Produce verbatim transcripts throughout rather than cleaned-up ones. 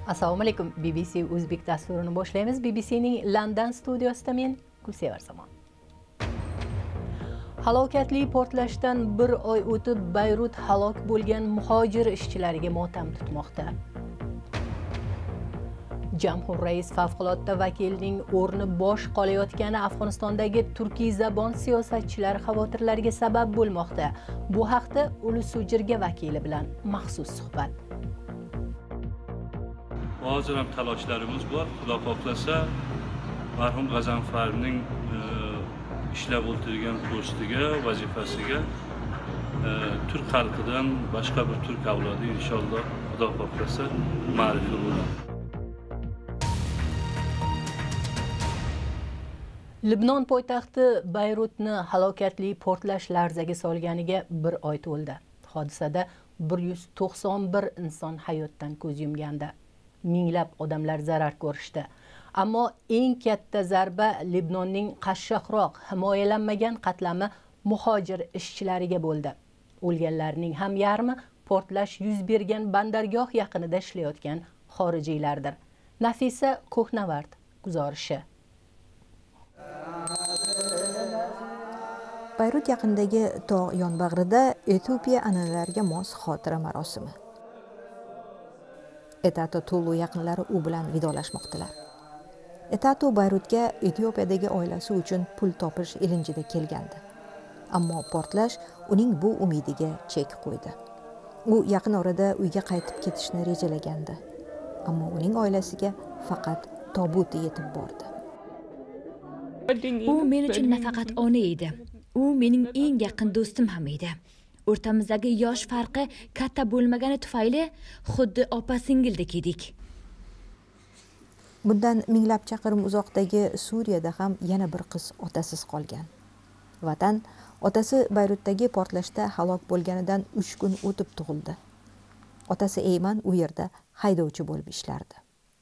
Assalomu alaykum. B B C O'zbek dasturini boshlaymiz. B B C'ning London studiyasida men Gulsevar Samon. Halokatli portlashdan bir oy o'tib Bayrut halok bo'lgan muhojir ishchilariga motam tutmoqda. Jamhur rais favqulodda vakilning o'rni bo'sh qolayotgani Afg'onistondagi turkiy zabon siyosatchilari xavotirlariga sabab bo'lmoqda. Bu haqda Ulusujirga vakili bilan maxsus suhbat. Hozir ham talashlarimiz bor. Xudo xohlasa, marhum G'azanfarning ishlab o'tirgan postiga, vazifasiga turk xalqidan boshqa bir turk avlodi inshaalloh Xudo xohlasa ma'rifi bo'ladi. Libnon poytaxti Bayrutni halokatli portlash larzaga solganiga bir oy to'ldi. Hodisada bir yuz to'qson bir inson hayotdan ko'z yumgandi. Minglab odamlar zarar ko'rishdi. Ammo eng katta zarba Libnonning qashshoqroq, himoyalanmagan qatlami muhojir ishchilariga bo'ldi. O'lganlarning ham yarmi portlash yuz bergan bandargoh yaqinida ishlayotgan xorijiylardir. Nafisa Ko'hnavard guzarishi. Bayrut yaqinidagi tog' yonbag'rida Etiopiya an'analariga mos xotira marosimi. Etato Tulu yaqinlari u bilan vidolashmoqdilar. Etato Bayrutga Etiopiyadagi oilasi uchun pul topish ilinjida kelgandi. Ammo portlash uning bu umidiga chek qo'ydi. U yaqin orada uyga qaytib ketishni rejalagandi. Ammo uning oilasiga faqat tobuti yetib bordi. U men uchun nafaqat ona edi. U mening eng yaqin do'stim ham edi. O'rtamizdagi yosh farqi katta bo'lmagani tufayli xuddi opa-singildek edik. Bundan minglab chaqirim uzoqdagi Suriyada ham yana bir qiz otasiz qolgan. Vatan otasi Bayrutdagi portlashda halok bo'lganidan uch kun o'tib tug'ildi. Otasi Eyman u yerda haydovchi bo'lib ishlardi.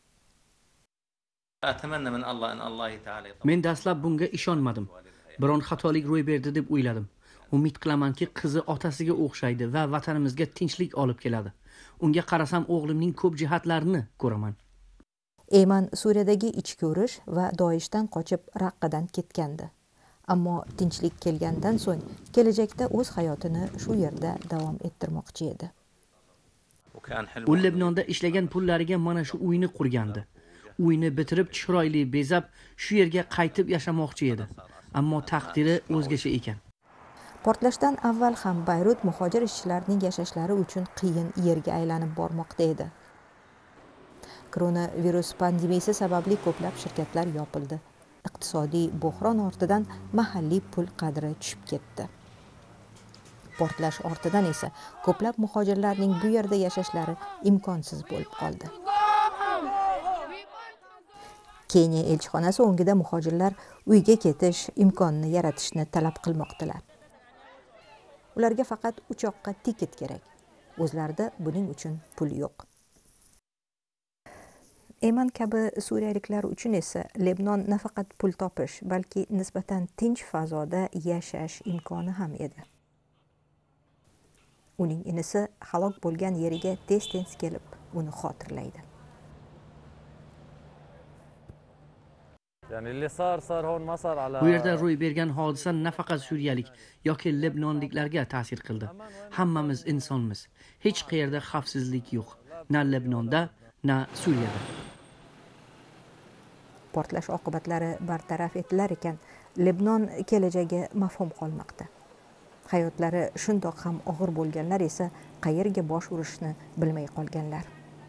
Men dastlab bunga ishonmadim. Biron xatolik ro'y berdi deb o'yladim. Umid qilamanki, qizi otasiga o'xshaydi va vatanimizga tinchlik olib keladi. Unga qarasam o'g'limning ko'p jihatlarini ko'raman. Eyman Suriyadagi ichki urush va Doishdan qochib Raqqadan ketgandi. Ammo tinchlik kelgandan so'ng kelajakda o'z hayotini shu yerda davom ettirmoqchi edi. U Libnonda ishlagan pullariga mana shu uyni qurgandi. Uyni bitirib chiroyli bezab shu yerga qaytib yashamoqchi edi. Ammo taqdiri o'zgacha ekan. Portlashdan avval ham Bayrut muhojir ishchilarining yashashlari uchun qiyin yerga aylanib bormoqda edi. Koronavirus pandemiyasi sababli ko'plab shirkatlar yopildi. Iqtisodiy bo'hron ortidan mahalliy pul qadri tushib ketdi. Portlash ortidan esa ko'plab muhojirlarning bu yerda yashashlari imkonsiz bo'lib qoldi. Keniya elchixonasi o'ngida muhojirlar uyga ketish imkonini yaratishni talab qilmoqdalar. Ularga faqat uchoqqa tiket kerak. O'zlarida buning uchun pul yo'q. Eyman kabi suriyaliklar uchun esa Libnon nafaqat pul topish, balki nisbatan tinch fazoda yashash imkoni ham edi. Uning inisi halok bo'lgan yeriga tez-tez kelib, uni xotirlaydi. Bu yerda ro'y bergan hodisa nafaqat suriyalik yoki libnonliklarga ta'sir qildi. Hammamiz insonmiz. Hech qayerda xavfsizlik yo'q. Na Libnonda, na Suriyada. Portlash oqibatlari bartaraf etilar ekan, Libnon kelajagi mafhum qolmoqda. Hayotlari shundoq ham og'ir bo'lganlar esa qayerga bosh urishni bilmay qolganlar.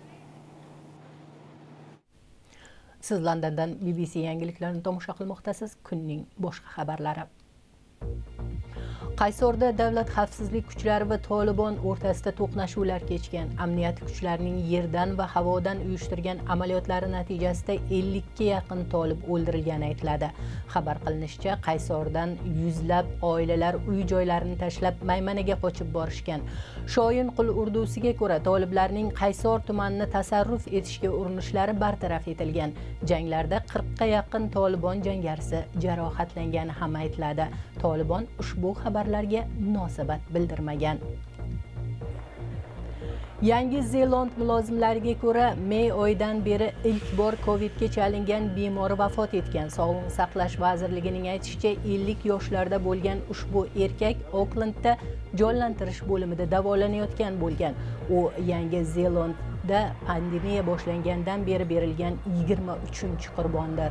Siz Londondan B B C yangiliklarini tomosha qilmoqdasiz. Kunning boshqa xabarlari. Qaysorda davlat xavfsizlik kuchlari va Tolibon o'rtasida to'qnashuvlar kechgan. Amniyat kuchlarining yerdan va havodan uyushtirgan amaliyotlari natijasida ellik ga yaqin tolib o'ldirilgani aytiladi. Xabar qilinishicha, Qaysordan yuzlab oilalar uy-joylarini tashlab Maymanaga qochib borishgan. Shoyinqul urdusiga ko'ra, toliblarning Qaysor tumanini tasarruf etishga urinishlari bartaraf etilgan. Janglarda qirq ga yaqin Tolibon jangarisi jarohatlangani ham aytiladi. Tolibon ushbu xabarlarga munosabat bildirmagan. Yangi Zeland mulozimlariga ko'ra, may oyidan beri ilk bor Covidga chalingan bemor vafot etgan. Sog'liqni saqlash vazirligining aytishicha, ellik yoshlarda bo'lgan ushbu erkak Oklendda jonlantirish bo'limida davolanayotgan bo'lgan. U Yangi Zelandda pandemiya boshlangandan beri berilgan yigirma uchinchi qurbondir.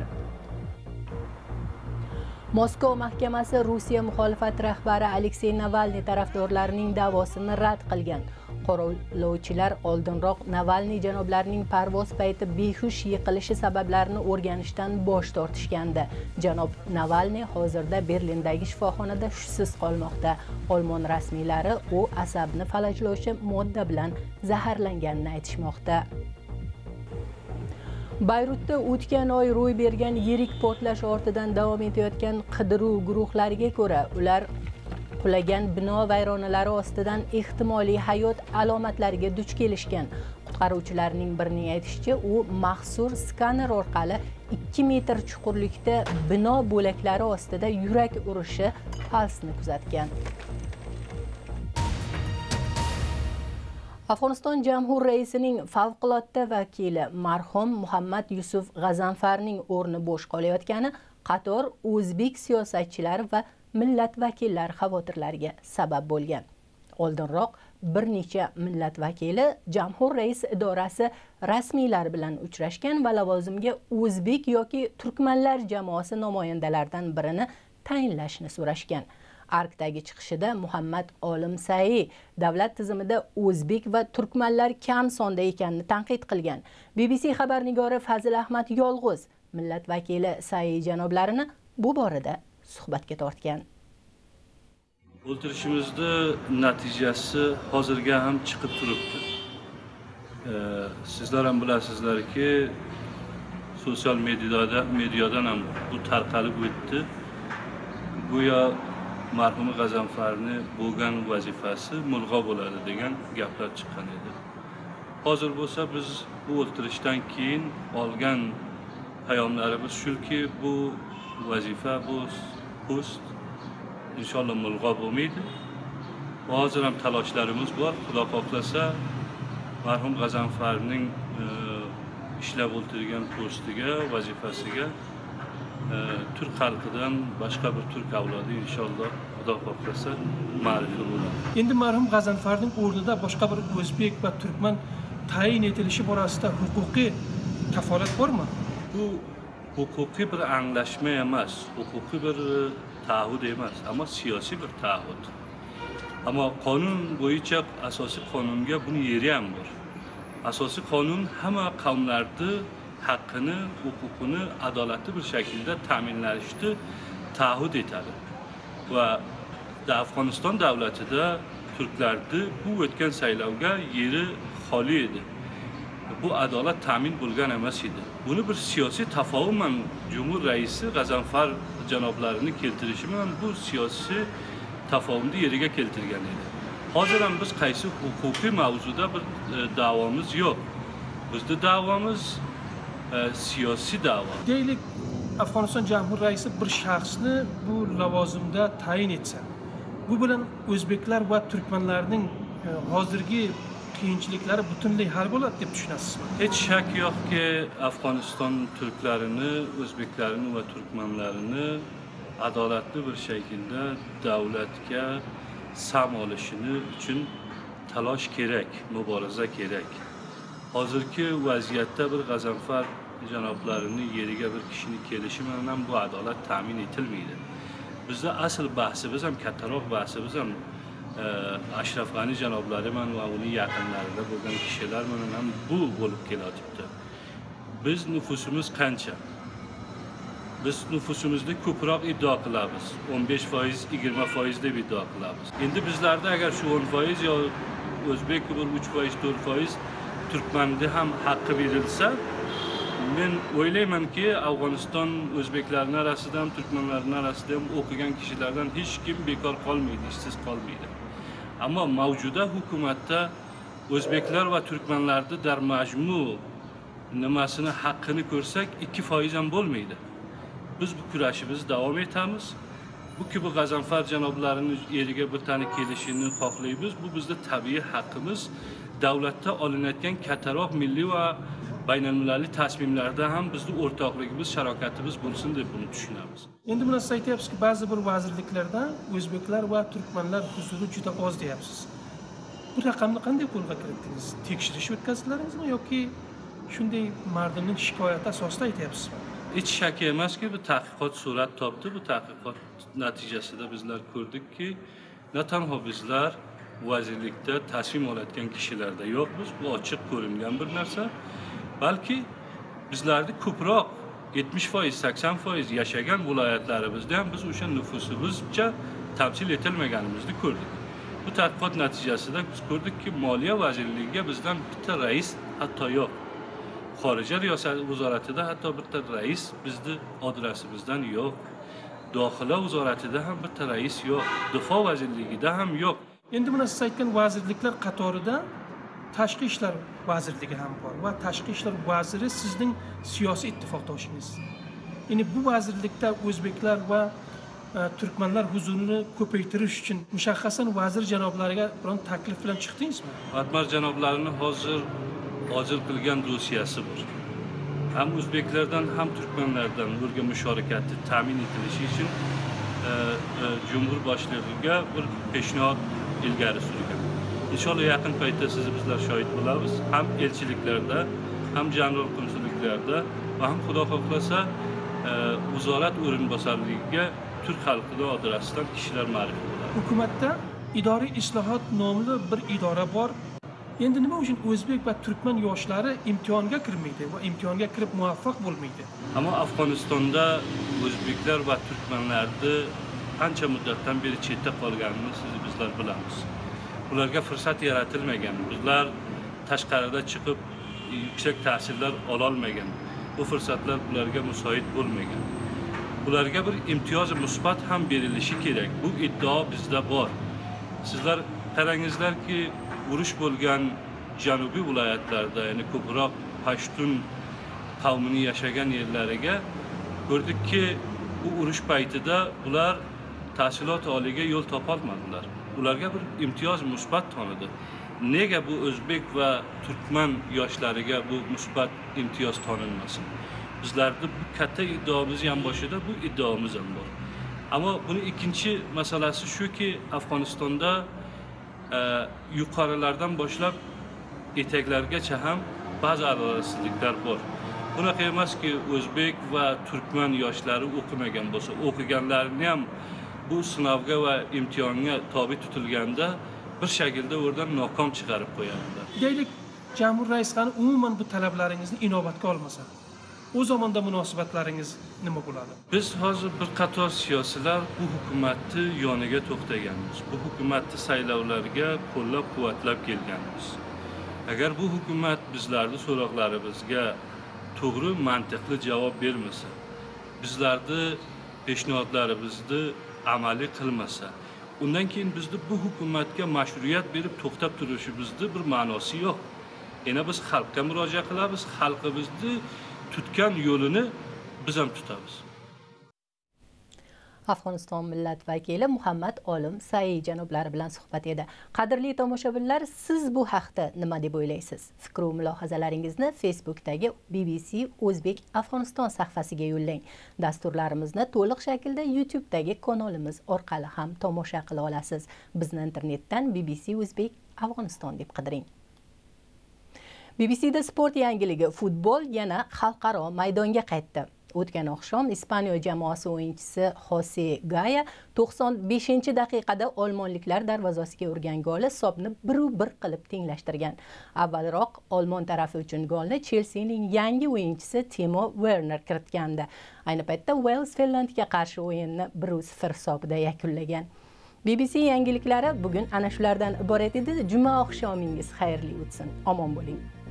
Moskva mahkamasi Rossiya muxolifat rahbari Aleksey Navalniy tarafdorlarining da'vosini rad qilgan. Qorovlovchilar oldinroq Navalniy janoblarining parvoz payti behush yiqilishi sabablarini o'rganishdan bosh tortishgandi. Janob Navalniy hozirda Berlindagi shifoxonada hushsiz qolmoqda. Olmon rasmiylari u asabni falajlovchi modda bilan zaharlanganini aytishmoqda. Bayrutda o'tgan oy ro'y bergan yirik portlash ortidan davom etayotgan qidiruv guruhlariga ko'ra, ular qulagan bino vayronalari ostidan ehtimoliy hayot alomatlariga duch kelishgan. Qutqaruvchilarning birining aytishicha, u maxsus skaner orqali ikki metr chuqurlikda bino bo'laklari ostida yurak urishi pulsini kuzatgan. Afg'oniston Jamhur raisining favqulodda vakili marhum Muhammad Yusuf G'azanfarning o'rni bo'sh qolayotgani qator o'zbek siyosatchilari va millat vakillari xavotirlariga sabab bo'lgan. Oldinroq bir necha millat vakili Jamhur raisi idorasi rasmiylari bilan uchrashgan va lavozimga o'zbek yoki turkmanlar jamoasi namoyandalaridan birini tayinlashni so'rashgan. Arkdagi chiqishida Muhammad Olim Sai davlat tizimida o'zbek va turkmanlar kam sonda ekanini tanqid qilgan. B B C xabarnigori Fazil Ahmad Yolg'iz millat vakili Sai janoblarini bu borada suhbatga tortgan. O'ltirishimizda natijasi hozirga ham chiqib turibdi. Sizlar ham bilasizlarki, sotsial mediada mediadan ham bu tarqalib o'tdi. Go'yo marhum G'azanfarni bo'lgan vazifasi mulg'o bo'ladi degan gaplar chiqqan edi. Hozir bo'lsa biz bu o'ltirishdan keyin olgan hayomlarimiz shuki, bu vazifa, bu post inshaalloh mulg'o bo'lmaydi. Hozir ham talashlarimiz bor. Xudo xohlasa marhum G'azanfarning ishlab o'tirgan postiga, vazifasiga Türk xalqidan boshqa bir turk avlodi inshaalloh Xudo xohlasa ma'rifa bo'ladi. Endi marhum G'azanfarning o'rnida boshqa bir o'zbek va turkman tayin etilishi borasida huquqiy kafolat bormi? Bu huquqiy bir anglashma emas, huquqiy bir taahhud emas, ammo siyosiy bir taahhud. Ammo qonun bo'yicha asosiy qonunga buni yeri ham bor. Asosiy qonun hamma qavmlarning haqqini, huquqini adolatli bir shaklda ta'minlashni taahhud etadi. Va Afg'oniston davlatida turklarning bu o'tgan saylovga yeri xoli edi. Bu adolat ta'min bo'lgan emas edi. Buni bir siyosiy tafovul bilan Cumhur raisi G'azanfar janoblarini keltirishi bilan bu siyosiy tafovulni yeriga keltirgan edi. Hozir ham biz qaysi huquqiy mavzuda bir da'vomiz yo'q. Bizning da'vomiz siyosiy da'vo. Deylik, Afg'oniston Jamhur raisi bir shaxsni bu lavozimda tayin etsa, bu bilan o'zbeklar va turkmanlarning hozirgi qiyinchiliklari butunlay hal bo'ladi deb tushunasizmi? Hech shak yo'qki, Afg'oniston turklarini, o'zbeklarini va turkmanlarini adolatli bir shaklda davlatga sam olishini uchun talosh kerak, muboraza kerak. Hozirgi vaziyatda bir G'azanfar janoblarining yeriga bir kishini kelishi bilan ham bu adolat ta'min etilmaydi. Bizda asl bahsimiz ham kattaroq bahsimiz ham Ashraf G'ani janoblari bilan va uning yaqinlarida bo'lgan kishilar bilan ham bu bo'lib kelyapti. Biz nufusimiz qancha? Biz nufusimizni ko'proq iddio qilamiz. o'n besh foiz, yigirma foiz deb iddio qilamiz. Endi bizlarda agar shu o'n foiz yo o'zbek bir uch foiz, to'rt foiz turkmanda ham haqqi berilsa, men o'ylaymanki, Afg'oniston o'zbeklarning orasida ham, turkmanlarning orasida ham o'qigan kishilardan hech kim bekor qolmaydi, ishsiz qolmaydi. Ammo mavjuda hukumatda o'zbeklar va turkmanlarning dar majmu nimasini haqqini ko'rsak, ikki foiz ham bo'lmaydi. Biz bu kurashimizni davom etamiz. Bu kabi G'azanfar janoblarining yeriga bir tani kelishini xohlaymiz. Bu bizning tabiiy haqqimiz. davlatda olinayotgan kattaroq milliy va baynalmilaliy tasmimlarda ham bizning o'rtoqligimiz, sharokat-imiz bo'lsin deb buni tushunamiz. Endi buni siz aytyapsizki, ba'zi bir vazirliklarda o'zbeklar va turkmanlar huzuri juda oz deyapsiz. Bu raqamni qanday qo'lga kiritdingiz? Tekshirish o'tkazdilaringizmi yoki shunday mardumning shikoyati asosida aytyapsizmi? Hech shak emaski, bu tadqiqot surat topdi. Bu tadqiqot natijasida bizlar ko'rdikki, na tanho bizlar vazirlikda tasmim olayotgan kishilarda yo'qmiz. Bu ochiq ko'ringan bir narsa. Balki bizlarni ko'proq yetmish foiz, sakson foiz yashagan viloyatlarimizda ham biz o'sha nufusimizcha tamsil etilmaganimizni ko'rdik. Bu tadqiqot natijasida biz ko'rdikki, Moliya vazirligiga bizdan bitta rais hatto yo'q. Xorijiy vazoratida hatto bitta rais bizni adresimizdan yo'q. Doxila vazoratida ham bitta rais yo'q. Difo vazirligida ham yo'q. Endi buni siz aytgan vazirliklar qatorida Tashqi ishlar vazirligi ham bor va tashqi ishlar vaziri sizning siyosiy ittifoqdoshingiz. Ya'ni bu vazirlikda o'zbeklar va turkmanlar huzurini ko'paytirish uchun mushaxxasan vazir janoblariga biron taklif bilan chiqdingizmi? Atmar janoblarini hozir hozir qilgan dosiyasi bor. Ham o'zbeklardan ham turkmanlardan birga mushorakati ta'min etilishi uchun Cumhur boshlig'iga bir peshnod ilgari surgan. İnşallah yaqin paytda siz bizlar shohid bo'lamiz. Ham elchiliklarda, ham general konsulliklarda va ham xudo xohlasa vizorat o'rinbosarligiga turk xalqining adresidan kishilar ma'rifi bo'ladi. Hukumatda idoriy islohot nomli bir idora bor. Endi nima uchun o'zbek va turkman yoshlari imtihonga kirmaydi va imtihonga kirib muvaffaq bo'lmaydi? Ammo Afg'onistonda o'zbeklar va turkmanlarni qancha muddatdan beri chetda qolganini siz bizlar bilamiz. Ularga fursat yaratilmagan. Bizlar tashqarida chiqib yuksak tahsillar ola olmagan. Bu fursatlar ularga musoid bo'lmagan. Ularga bir imtiyoz musbat ham berilishi kerak. Bu iddao bizda bor. Sizlar qarangizlarki, urush bo'lgan janubiy viloyatlarda, ya'ni ko'proq Pashtun qavmini yashagan yerlariga ko'rdikki, bu urush paytida ular tahsilot oliga yo'l topolmadilar. Ularga bir imtiyoz musbat tanidi. Nega bu o'zbek va turkman yoshlariga bu musbat imtiyoz tanilmasin? Bizlarda bu katta iddaomiz ham boshida bu iddaomiz ham bor. Ammo buni ikkinchi masalasi shuki, Afg'onistonda e, yuqorilardan boshlab etaklargacha ham ba'zi adolatsizliklar bor. Bunaqa emaski, o'zbek va turkman yoshlari o'qimagan bo'lsa, o'qiganlarni ham bu sinovga va imtihonga tobe tutilganda bir shaklda o'rdan nokom chiqarib qo'yadilar. Deylik, Jamhur Rais Xon umuman bu talablaringizni inobatga olmasa, o zamonda munosabatlaringiz nima bo'ladi? Biz hozir bir qator siyosilar bu hukumatni yoniga to'xtaganmiz. Bu hukumatni saylovlarga qo'llab-quvvatlab kelganmiz. Agar bu hukumat bizlarning so'roqlarimizga to'g'ri, mantiqli javob bermasa, bizlarning peshnodlarimizni amaliy qilmasa, undan keyin bizni bu hukumatga mashruiyat berib to'xtab turishimizning bir ma'nosi yo'q. Yana biz xalqqa murojaat qilamiz, xalqimizni tutgan yo'lini biz ham tutamiz. Afg'oniston millat vakili Muhammad Olim Sayi janoblari bilan suhbat edi. Qadrli tomoshabinlar, siz bu haqda nima deb o'ylaysiz? Fikr va mulohazalaringizni Facebookdagi B B C O'zbek Afg'oniston sahifasiga yo'llang. Dasturlarimizni to'liq shaklda YouTube'dagi kanalimiz orqali ham tomosha qila olasiz. Bizni internetdan B B C O'zbek Afg'oniston deb qidiring. B B C'da sport yangiligi, futbol yana xalqaro maydonga qaytdi. O'tgan oqshom Ispaniya jamoasi o'yinchisi Jose Gaya to'qson beshinchi daqiqada olmonliklar darvozasiga urgan golni hisobni bir bir qilib tenglashtirgan. Avvalroq Olmon tarafi uchun golni Chelseaning yangi o'yinchisi Timo Werner kiritgandi. Ayni paytda Wales Finlandga qarshi o'yinni bir sıfır hisobida yakunlagan. B B C yangiliklari bugun ana shulardan iborat edi. Juma oqshomingiz xayrli o'tsin. Omon bo'ling.